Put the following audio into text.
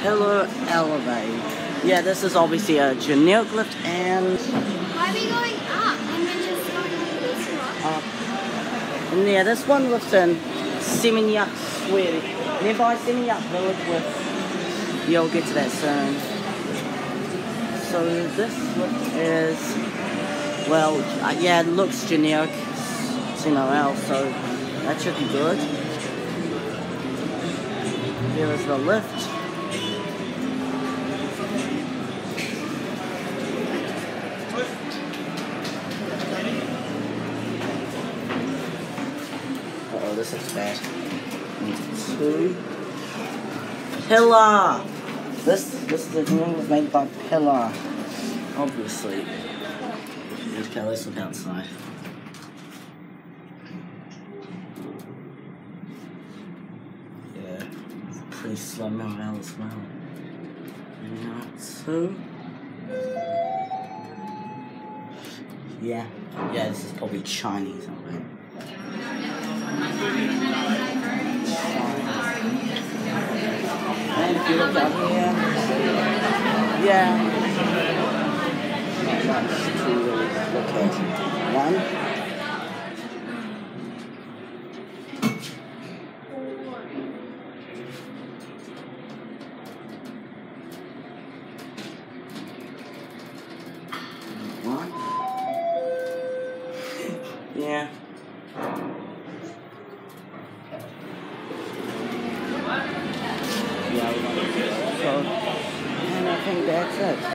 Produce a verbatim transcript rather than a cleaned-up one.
Pillar Elevate. Yeah, this is obviously a generic lift and... Why are we going up and then just going this one? Uh, and yeah, this one lifts in Seminyak, Sweden. Nearby Seminyak village with... You'll get to that soon. So this lift is... Well, uh, yeah, it looks generic. It's N R L, so that should be good. Here is the lift. Uh oh, this is bad. Two. Pillar! This this is the one was made by Pillar. Obviously. Okay, let's look outside. Yeah, it's pretty slow now as well. Not so. Yeah, yeah, this is probably Chinese, I think. And if you look up here, yeah. That's two really look at. One. One. Yeah. Yeah, so, and I think that's it.